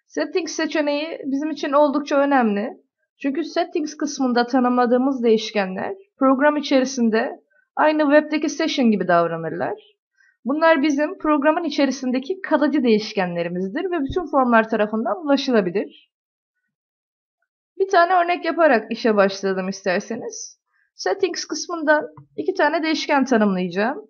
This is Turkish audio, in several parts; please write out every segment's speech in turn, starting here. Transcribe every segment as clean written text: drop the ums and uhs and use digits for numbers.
Settings seçeneği bizim için oldukça önemli. Çünkü Settings kısmında tanımladığımız değişkenler program içerisinde aynı web'deki session gibi davranırlar. Bunlar bizim programın içerisindeki kalıcı değişkenlerimizdir ve bütün formlar tarafından ulaşılabilir. Bir tane örnek yaparak işe başlayalım isterseniz. Settings kısmından 2 tane değişken tanımlayacağım.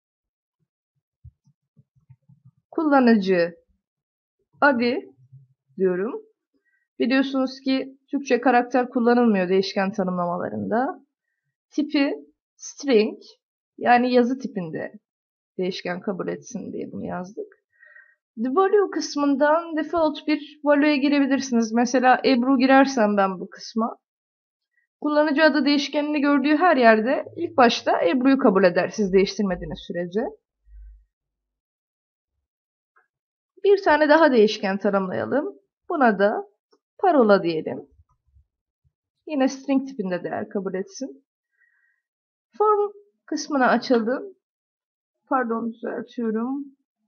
Kullanıcı adı diyorum. Biliyorsunuz ki Türkçe karakter kullanılmıyor değişken tanımlamalarında. Tipi string, yani yazı tipinde değişken kabul etsin diye bunu yazdık. The value kısmından default bir value'ye girebilirsiniz. Mesela Ebru girersem ben bu kısma, kullanıcı adı değişkenini gördüğü her yerde ilk başta Ebru'yu kabul eder siz değiştirmediğiniz sürece. Bir tane daha değişken tanımlayalım. Buna da parola diyelim. Yine string tipinde değer kabul etsin. Form kısmını açalım. Pardon, düzeltiyorum.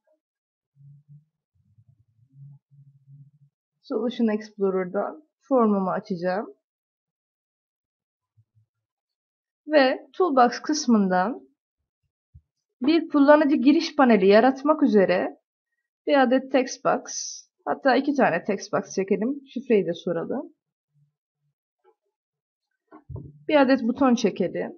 Solution Explorer'dan formumu açacağım. Ve Toolbox kısmından bir kullanıcı giriş paneli yaratmak üzere bir adet textbox, hatta 2 tane textbox çekelim. Şifreyi de soralım. Bir adet buton çekelim.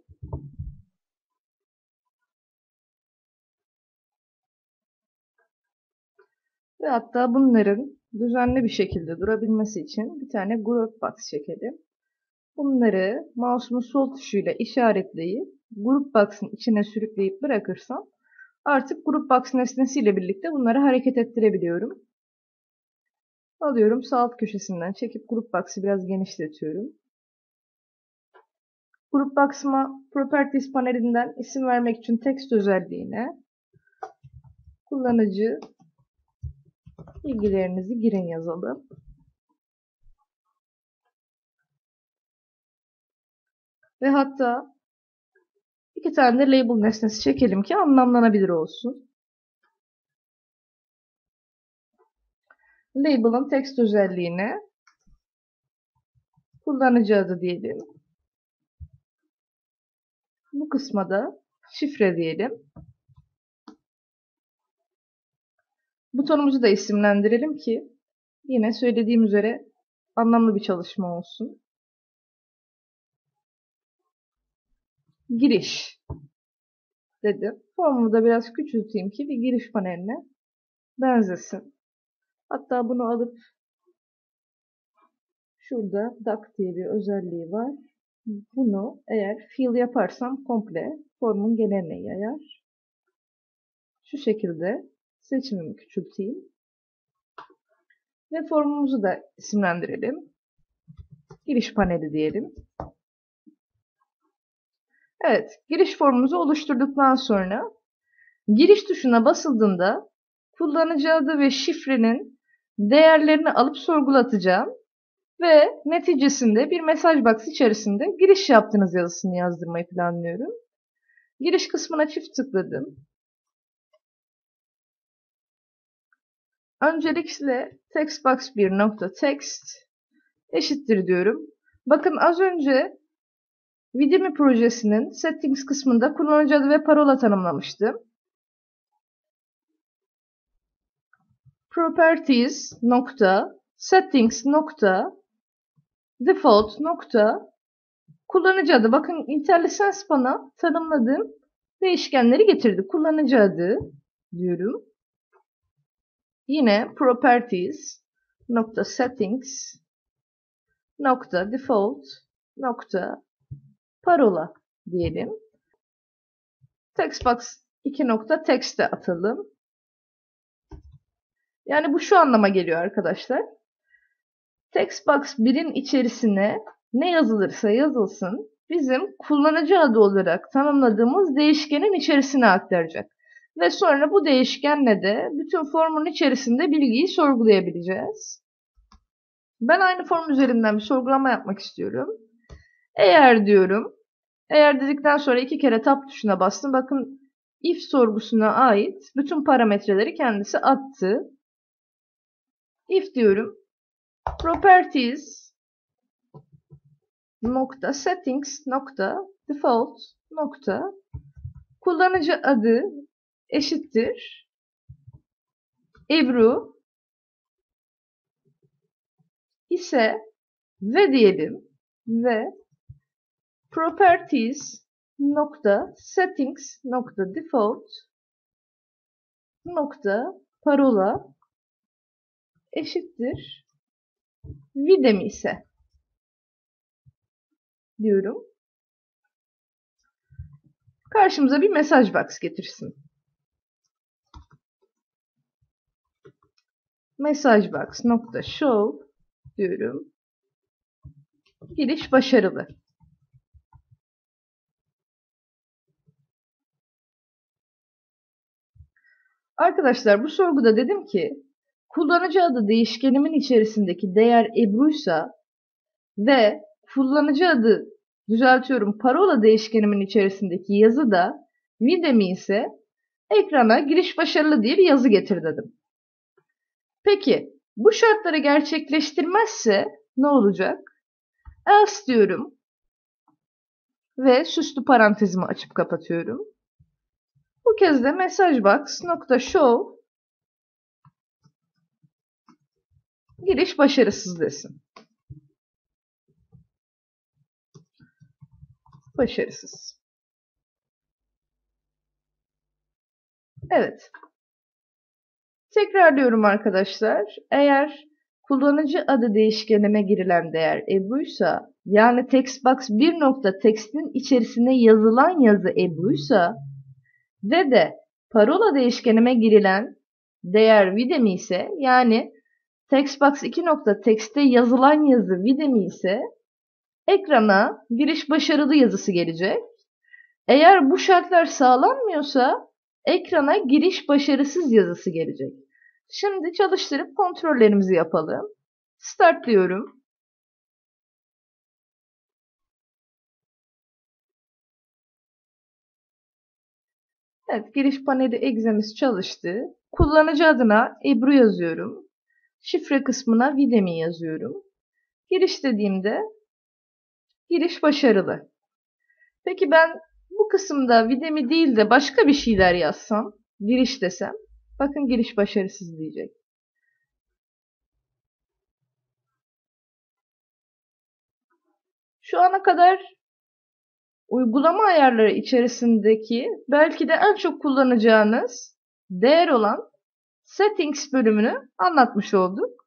Ve hatta bunların düzenli bir şekilde durabilmesi için bir tane group box çekelim. Bunları mouse'umun sol tuşuyla işaretleyip group box'ın içine sürükleyip bırakırsam artık group box nesnesiyle birlikte bunları hareket ettirebiliyorum. Alıyorum, sağ alt köşesinden çekip group box'ı biraz genişletiyorum. Group box'ıma Properties panelinden isim vermek için text özelliğine kullanıcı bilgilerinizi girin yazalım. Ve hatta 2 tane de label nesnesi çekelim ki anlamlanabilir olsun. Label'ın text özelliğine kullanıcı adı diyelim. Bu kısma da şifre diyelim. Butonumuzu da isimlendirelim ki yine söylediğim üzere anlamlı bir çalışma olsun. Giriş dedim. Formumu da biraz küçülteyim ki bir giriş paneline benzesin. Hatta bunu alıp şurada dock diye bir özelliği var. Bunu eğer fill yaparsam komple formun geneline yayar. Şu şekilde seçimimi küçülteyim. Ve formumuzu da isimlendirelim. Giriş paneli diyelim. Evet, giriş formumuzu oluşturduktan sonra giriş tuşuna basıldığında kullanıcı adı ve şifrenin değerlerini alıp sorgulatacağım ve neticesinde bir mesaj box içerisinde giriş yaptığınız yazısını yazdırmayı planlıyorum. Giriş kısmına çift tıkladım. Öncelikle textbox1.text eşittir diyorum. Bakın az önce Vidimi projesinin settings kısmında kullanıcı adı ve parola tanımlamıştım. Properties settings default kullanıcı adı. Bakın IntelliSense bana tanımladığım değişkenleri getirdi. Kullanıcı adı diyorum. Yine properties settings default parola diyelim. Textbox 2.text'e atalım. Yani bu şu anlama geliyor arkadaşlar. Textbox 1'in içerisine ne yazılırsa yazılsın bizim kullanıcı adı olarak tanımladığımız değişkenin içerisine aktaracak. Ve sonra bu değişkenle de bütün formun içerisinde bilgiyi sorgulayabileceğiz. Ben aynı form üzerinden bir sorgulama yapmak istiyorum. Eğer diyorum, eğer dedikten sonra 2 kere tab tuşuna bastım. Bakın if sorgusuna ait bütün parametreleri kendisi attı. If diyorum. properties nokta settings nokta default nokta kullanıcı adı eşittir Ebru ise ve diyelim ve properties nokta settings nokta default nokta parola eşittir Videm ise diyorum. Karşımıza bir mesaj box getirsin. Mesaj box nokta show diyorum. Giriş başarılı. Arkadaşlar bu sorguda dedim ki kullanıcı adı değişkenimin içerisindeki değer Ebru'ysa ve kullanıcı adı düzeltiyorum parola değişkenimin içerisindeki yazı da Videm'i ise ekrana giriş başarılı diye bir yazı getir dedim. Peki bu şartları gerçekleştirmezse ne olacak? Else diyorum ve süslü parantezimi açıp kapatıyorum. Bu kez de messagebox.show giriş başarısız desin. Başarısız. Evet. Tekrarlıyorum arkadaşlar. Eğer kullanıcı adı değişkenime girilen değer Ebru'ysa yani textbox 1.text'in içerisine yazılan yazı Ebru'ysa ve de parola değişkenime girilen değer Videm ise yani textbox 2.text'te yazılan yazı Videm ise ekrana giriş başarılı yazısı gelecek. Eğer bu şartlar sağlanmıyorsa ekrana giriş başarısız yazısı gelecek. Şimdi çalıştırıp kontrollerimizi yapalım. Start diyorum. Evet, giriş paneli egzemiz çalıştı. Kullanıcı adına Ebru yazıyorum. Şifre kısmına Videm'i yazıyorum. Giriş dediğimde giriş başarılı. Peki ben bu kısımda Videm'i değil de başka bir şeyler yazsam, giriş desem, bakın giriş başarısız diyecek. Şu ana kadar uygulama ayarları içerisindeki belki de en çok kullanacağınız değer olan Settings bölümünü anlatmış olduk.